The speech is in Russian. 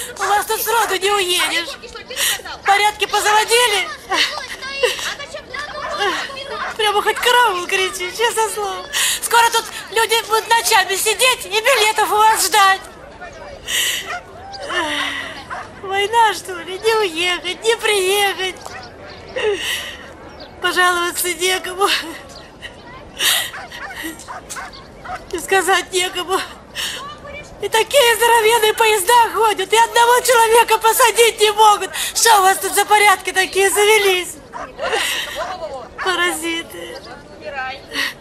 У вас тут сроду не уедешь. Порядки позаводили? Прямо хоть караул кричи, честное слово. Скоро тут люди будут ночами сидеть и билетов у вас ждать. Война, что ли? Не уехать, не приехать. Пожаловаться некому. И сказать некому. И такие здоровенные поезда ходят, и одного человека посадить не могут. Что у вас тут за порядки такие завелись? Паразиты.